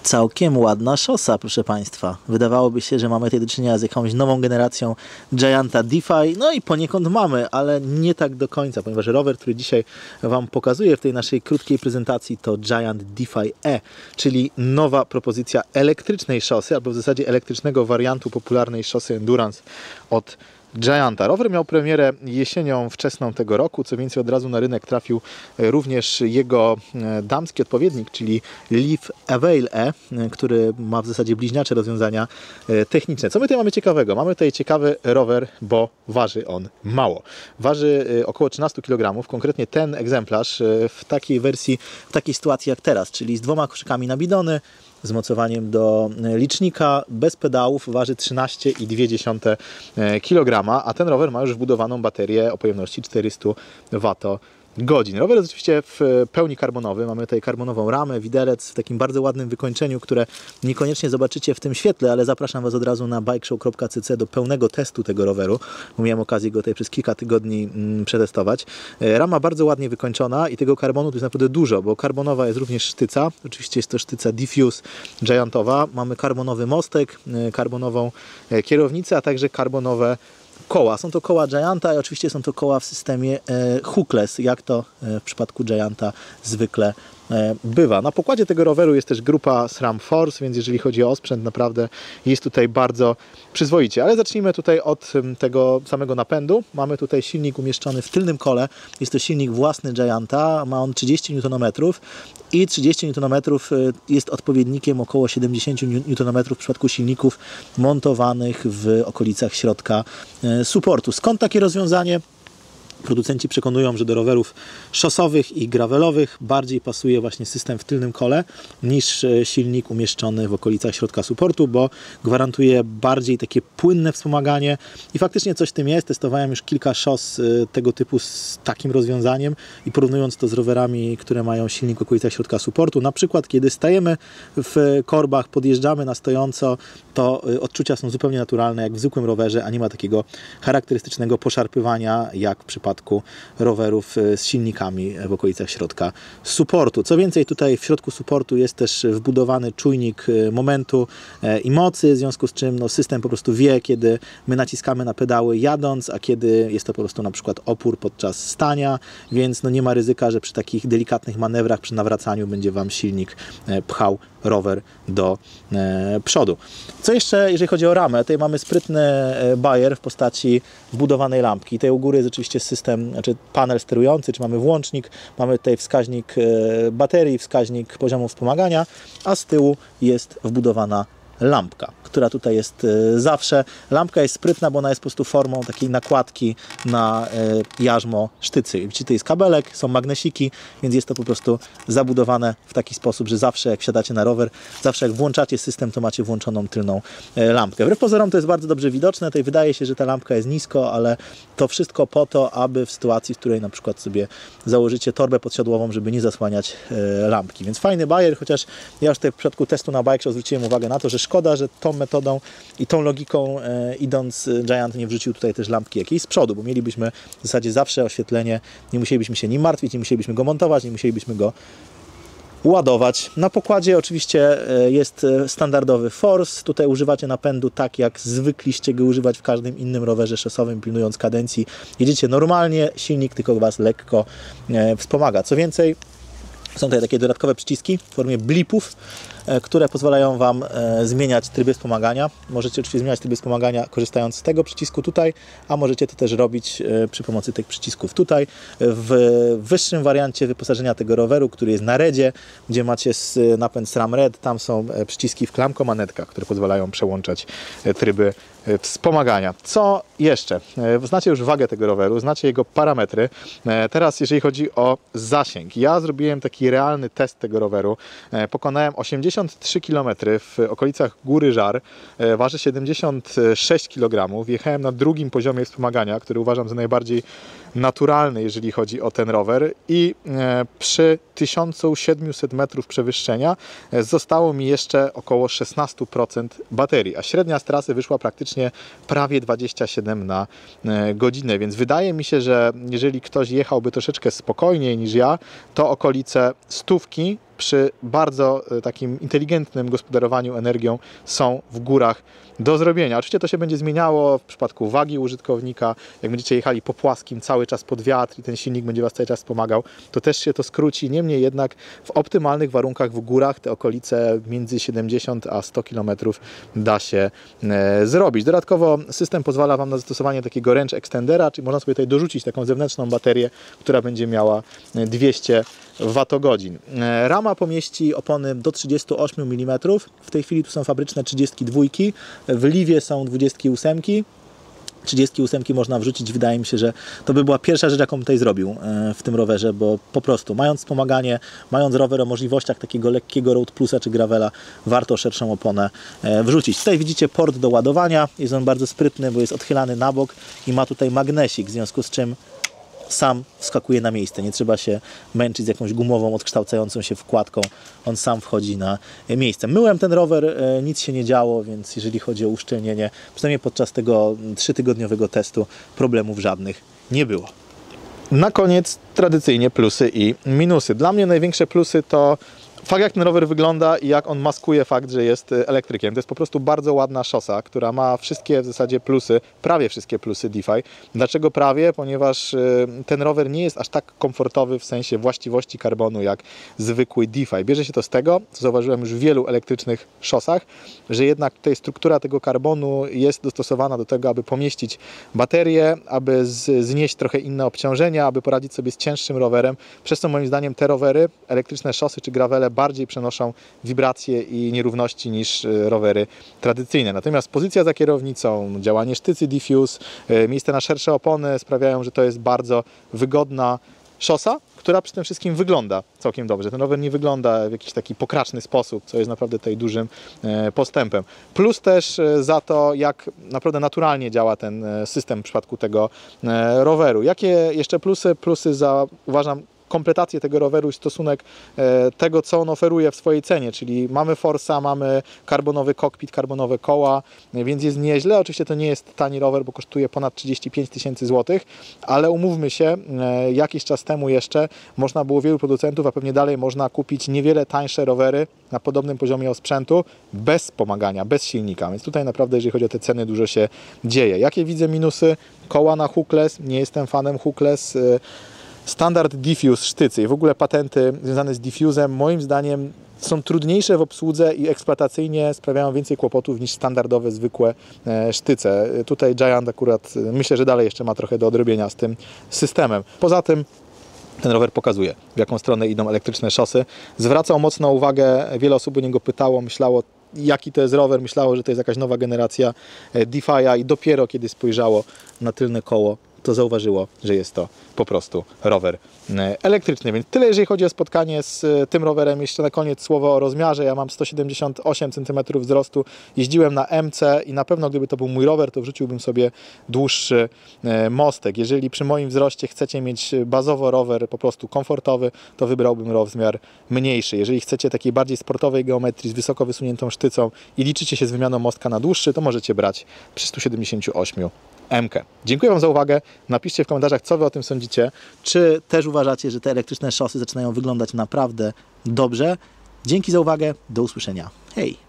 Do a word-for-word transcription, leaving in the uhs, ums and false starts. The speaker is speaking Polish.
Całkiem ładna szosa, proszę Państwa. Wydawałoby się, że mamy tutaj do czynienia z jakąś nową generacją Gianta DeFi. No i poniekąd mamy, ale nie tak do końca, ponieważ rower, który dzisiaj Wam pokazuję w tej naszej krótkiej prezentacji, to Giant DeFi E, czyli nowa propozycja elektrycznej szosy, albo w zasadzie elektrycznego wariantu popularnej szosy Endurance od Gianta. Rower miał premierę jesienią wczesną tego roku, co więcej od razu na rynek trafił również jego damski odpowiednik, czyli Leaf Avail E, który ma w zasadzie bliźniacze rozwiązania techniczne. Co my tutaj mamy ciekawego? Mamy tutaj ciekawy rower, bo waży on mało. Waży około trzynaście kilogramów, konkretnie ten egzemplarz w takiej wersji, w takiej sytuacji jak teraz, czyli z dwoma koszykami na bidony, z mocowaniem do licznika, bez pedałów, waży trzynaście i dwie dziesiąte kilograma, a ten rower ma już wbudowaną baterię o pojemności czterysta wattogodzin. Rower jest oczywiście w pełni karbonowy. Mamy tutaj karbonową ramę, widelec w takim bardzo ładnym wykończeniu, które niekoniecznie zobaczycie w tym świetle, ale zapraszam Was od razu na bikeshow kropka c c do pełnego testu tego roweru. Miałem okazję go tutaj przez kilka tygodni mm, przetestować. Rama bardzo ładnie wykończona i tego karbonu tu jest naprawdę dużo, bo karbonowa jest również sztyca. Oczywiście jest to sztyca Diffuse Giantowa. Mamy karbonowy mostek, karbonową kierownicę, a także karbonowe koła. Są to koła Gianta i oczywiście są to koła w systemie e, hookless, jak to e, w przypadku Gianta zwykle e, bywa. Na pokładzie tego roweru jest też grupa SRAM Force, więc jeżeli chodzi o osprzęt, naprawdę jest tutaj bardzo przyzwoicie. Ale zacznijmy tutaj od tego samego napędu. Mamy tutaj silnik umieszczony w tylnym kole. Jest to silnik własny Gianta. Ma on trzydzieści niutonometrów i trzydzieści niutonometrów jest odpowiednikiem około siedemdziesiąt niutonometrów w przypadku silników montowanych w okolicach środka supportu. Skąd takie rozwiązanie? Producenci przekonują, że do rowerów szosowych i gravelowych bardziej pasuje właśnie system w tylnym kole niż silnik umieszczony w okolicach środka supportu, bo gwarantuje bardziej takie płynne wspomaganie i faktycznie coś w tym jest. Testowałem już kilka szos tego typu z takim rozwiązaniem i porównując to z rowerami, które mają silnik w okolicach środka supportu, na przykład kiedy stajemy w korbach, podjeżdżamy na stojąco, to odczucia są zupełnie naturalne jak w zwykłym rowerze, a nie ma takiego charakterystycznego poszarpywania jak w przypadku rowerów z silnikami w okolicach środka supportu. Co więcej, tutaj w środku supportu jest też wbudowany czujnik momentu i mocy, w związku z czym no, system po prostu wie, kiedy my naciskamy na pedały jadąc, a kiedy jest to po prostu na przykład opór podczas stania, więc no, nie ma ryzyka, że przy takich delikatnych manewrach, przy nawracaniu będzie Wam silnik pchał rower do e, przodu. Co jeszcze, jeżeli chodzi o ramę, tutaj mamy sprytny bajer w postaci wbudowanej lampki. Tutaj u góry jest oczywiście system, znaczy panel sterujący, czy mamy włącznik, mamy tutaj wskaźnik e, baterii, wskaźnik poziomu wspomagania, a z tyłu jest wbudowana lampka, która tutaj jest e, zawsze. Lampka jest sprytna, bo ona jest po prostu formą takiej nakładki na e, jarzmo sztycy. Widzicie, to jest kabelek, są magnesiki, więc jest to po prostu zabudowane w taki sposób, że zawsze jak wsiadacie na rower, zawsze jak włączacie system, to macie włączoną tylną e, lampkę. Wbrew pozorom to jest bardzo dobrze widoczne. Tutaj wydaje się, że ta lampka jest nisko, ale to wszystko po to, aby w sytuacji, w której na przykład sobie założycie torbę podsiadłową, żeby nie zasłaniać e, lampki. Więc fajny bajer, chociaż ja już tutaj w przypadku testu na Bikeshow zwróciłem uwagę na to, że szkoda, że tą metodą i tą logiką e, idąc Giant nie wrzucił tutaj też lampki jakiejś z przodu, bo mielibyśmy w zasadzie zawsze oświetlenie, nie musielibyśmy się nim martwić, nie musielibyśmy go montować, nie musielibyśmy go ładować. Na pokładzie oczywiście jest standardowy force. Tutaj używacie napędu tak, jak zwykliście go używać w każdym innym rowerze szosowym, pilnując kadencji. Jedziecie normalnie, silnik tylko Was lekko e, wspomaga. Co więcej, są tutaj takie dodatkowe przyciski w formie blipów, które pozwalają Wam e, zmieniać tryby wspomagania. Możecie oczywiście zmieniać tryby wspomagania korzystając z tego przycisku tutaj, a możecie to też robić e, przy pomocy tych przycisków tutaj. W wyższym wariancie wyposażenia tego roweru, który jest na redzie, gdzie macie napęd SRAM Red, tam są przyciski w klamkomanetkach, które pozwalają przełączać tryby wspomagania. Co jeszcze? Znacie już wagę tego roweru, znacie jego parametry. Teraz jeżeli chodzi o zasięg. Ja zrobiłem taki realny test tego roweru. Pokonałem osiemdziesiąt trzy kilometry w okolicach Góry Żar. Waży siedemdziesiąt sześć kilogramów. Jechałem na drugim poziomie wspomagania, który uważam za najbardziej naturalny, jeżeli chodzi o ten rower, i przy tysiąc siedemset metrów przewyższenia zostało mi jeszcze około szesnaście procent baterii, a średnia z trasy wyszła praktycznie prawie dwadzieścia siedem na godzinę, więc wydaje mi się, że jeżeli ktoś jechałby troszeczkę spokojniej niż ja, to okolice stówki przy bardzo takim inteligentnym gospodarowaniu energią są w górach do zrobienia. Oczywiście to się będzie zmieniało w przypadku wagi użytkownika. Jak będziecie jechali po płaskim cały czas pod wiatr i ten silnik będzie Was cały czas pomagał, to też się to skróci. Niemniej jednak w optymalnych warunkach w górach te okolice między siedemdziesiąt a sto kilometrów da się e, zrobić. Dodatkowo system pozwala Wam na zastosowanie takiego range extendera, czyli można sobie tutaj dorzucić taką zewnętrzną baterię, która będzie miała dwieście watogodzin. Rama pomieści opony do trzydziestu ośmiu milimetrów. W tej chwili tu są fabryczne trzydziestki dwa. W Liwie są dwudziestki osiem. trzydziestki osiem można wrzucić. Wydaje mi się, że to by była pierwsza rzecz, jaką tutaj zrobił w tym rowerze, bo po prostu mając wspomaganie, mając rower o możliwościach takiego lekkiego Road Plusa czy Gravela, warto szerszą oponę wrzucić. Tutaj widzicie port do ładowania. Jest on bardzo sprytny, bo jest odchylany na bok i ma tutaj magnesik, w związku z czym sam wskakuje na miejsce. Nie trzeba się męczyć z jakąś gumową, odkształcającą się wkładką. On sam wchodzi na miejsce. Myłem ten rower, nic się nie działo, więc jeżeli chodzi o uszczelnienie, przynajmniej podczas tego trzytygodniowego testu problemów żadnych nie było. Na koniec tradycyjnie plusy i minusy. Dla mnie największe plusy to fakt, jak ten rower wygląda i jak on maskuje fakt, że jest elektrykiem. To jest po prostu bardzo ładna szosa, która ma wszystkie w zasadzie plusy, prawie wszystkie plusy DeFi. Dlaczego prawie? Ponieważ ten rower nie jest aż tak komfortowy w sensie właściwości karbonu jak zwykły DeFi. Bierze się to z tego, co zauważyłem już w wielu elektrycznych szosach, że jednak tutaj struktura tego karbonu jest dostosowana do tego, aby pomieścić baterię, aby z, znieść trochę inne obciążenia, aby poradzić sobie z cięższym rowerem. Przez co moim zdaniem te rowery, elektryczne szosy czy gravele bardziej przenoszą wibracje i nierówności niż rowery tradycyjne. Natomiast pozycja za kierownicą, działanie sztycy diffuse, miejsce na szersze opony sprawiają, że to jest bardzo wygodna szosa, która przy tym wszystkim wygląda całkiem dobrze. Ten rower nie wygląda w jakiś taki pokraczny sposób, co jest naprawdę tutaj dużym postępem. Plus też za to, jak naprawdę naturalnie działa ten system w przypadku tego roweru. Jakie jeszcze plusy? Plusy za, uważam, kompletację tego roweru i stosunek e, tego, co on oferuje w swojej cenie, czyli mamy Force'a, mamy karbonowy kokpit, karbonowe koła, e, więc jest nieźle. Oczywiście to nie jest tani rower, bo kosztuje ponad trzydzieści pięć tysięcy złotych, ale umówmy się, e, jakiś czas temu jeszcze można było wielu producentów, a pewnie dalej można kupić niewiele tańsze rowery na podobnym poziomie osprzętu, bez wspomagania, bez silnika, więc tutaj naprawdę, jeżeli chodzi o te ceny, dużo się dzieje. Jakie widzę minusy? Koła na hookless, nie jestem fanem hookless, e, standard diffuse sztycy i w ogóle patenty związane z diffusem moim zdaniem są trudniejsze w obsłudze i eksploatacyjnie sprawiają więcej kłopotów niż standardowe, zwykłe sztyce. Tutaj Giant akurat myślę, że dalej jeszcze ma trochę do odrobienia z tym systemem. Poza tym ten rower pokazuje, w jaką stronę idą elektryczne szosy. Zwracał mocno uwagę, wiele osób o niego pytało, myślało, jaki to jest rower, myślało, że to jest jakaś nowa generacja DeFi'a i dopiero kiedy spojrzało na tylne koło, to zauważyło, że jest to po prostu rower elektryczny. Więc tyle, jeżeli chodzi o spotkanie z tym rowerem. Jeszcze na koniec słowo o rozmiarze. Ja mam sto siedemdziesiąt osiem centymetrów wzrostu. Jeździłem na M C i na pewno gdyby to był mój rower, to wrzuciłbym sobie dłuższy mostek. Jeżeli przy moim wzroście chcecie mieć bazowo rower po prostu komfortowy, to wybrałbym rozmiar mniejszy. Jeżeli chcecie takiej bardziej sportowej geometrii z wysoko wysuniętą sztycą i liczycie się z wymianą mostka na dłuższy, to możecie brać przy stu siedemdziesięciu ośmiu M K. Dziękuję Wam za uwagę. Napiszcie w komentarzach, co Wy o tym sądzicie. Czy też uważacie, że te elektryczne szosy zaczynają wyglądać naprawdę dobrze? Dzięki za uwagę. Do usłyszenia. Hej!